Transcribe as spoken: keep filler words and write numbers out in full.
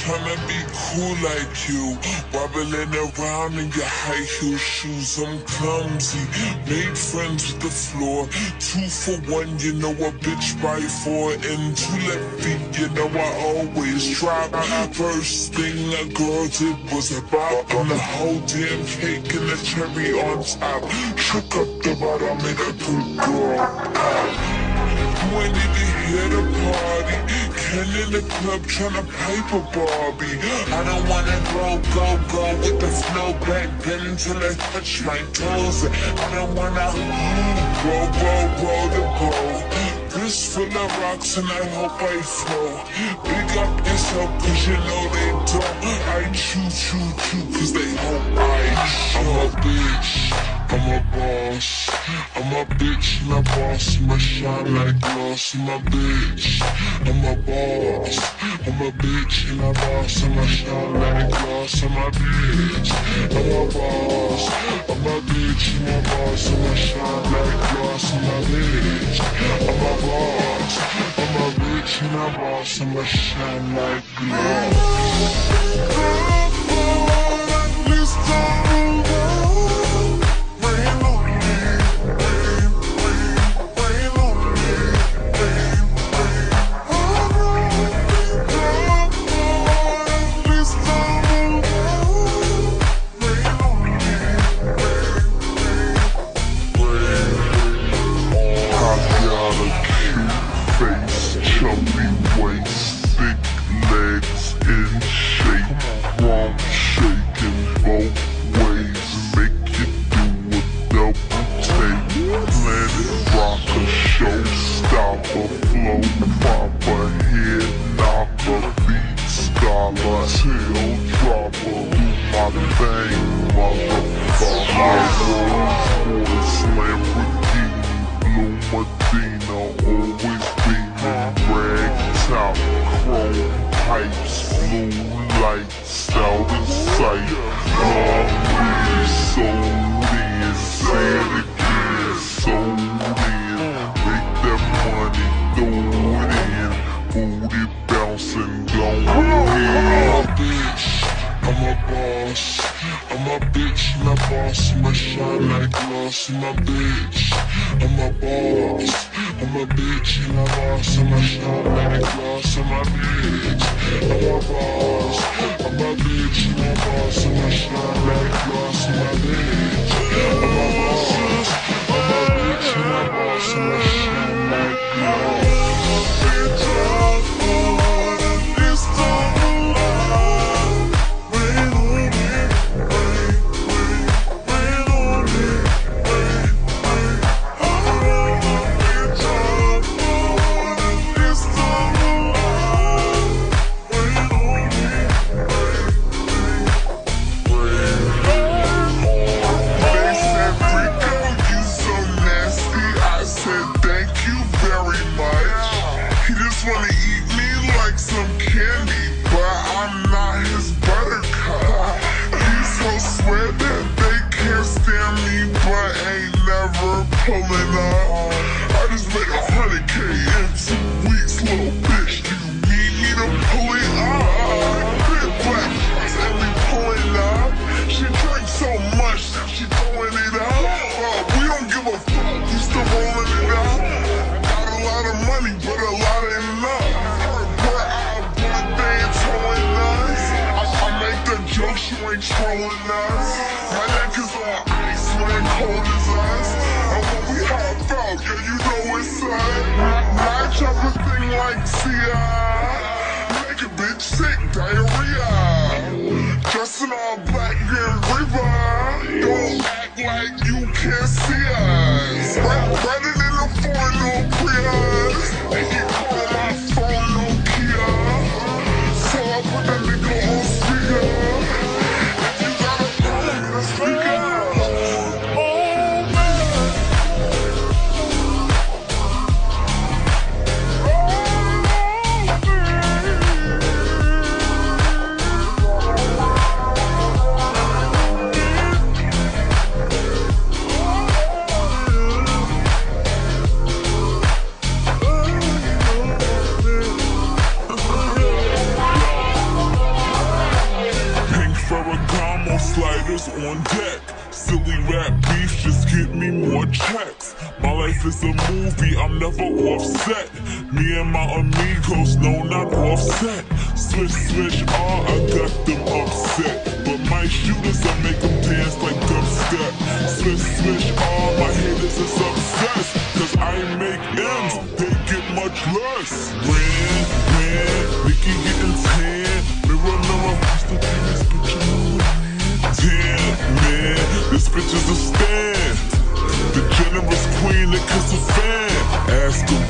tryna be cool like you, wobbling around in your high heel shoes. I'm clumsy, made friends with the floor. Two for one, you know a bitch by four. And two left feet, you know I always drop. First thing a girl did was a bop, and the whole damn cake and the cherry on top. Shook up the bottom, made a good girl pop. You ain't even here to party. Ken in the club tryna pipe a Barbie. I don't wanna go, go, go with the flow back then until I touch my toes. I don't wanna roll, roll, roll the boat. This full of rocks and I hope I flow. Big up yourself cause you know they don't. I chew, chew, chew cause they hope I show. I'm a bitch, I'm a boss. I'm a bitch and a boss, I'ma shine like gloss. I'm a bitch, I'm a boss. I'm a bitch and a boss, I'ma shine like gloss. I'm a bitch, I'm a boss. I'm a bitch and a boss, I'ma shine like gloss. I'm a bitch, I'm a boss. I'm a bitch and a boss, I'ma shine like gloss. on deck. Silly rap beef, just get me more checks. My life is a movie, I'm never offset. Me and my amigos, no, not offset. Switch, switch, ah, I got them upset. But my shooters, I make them dance like dubstep. Switch, switch, ah, my haters is obsessed. Cause I make M's, they get much less. Ran, ran, Nicky getting tan. Mirror, mirror, who's the biggest bitch in the land? Damn, man, this bitch is a stand. The generous queen that kiss a fan. Ask her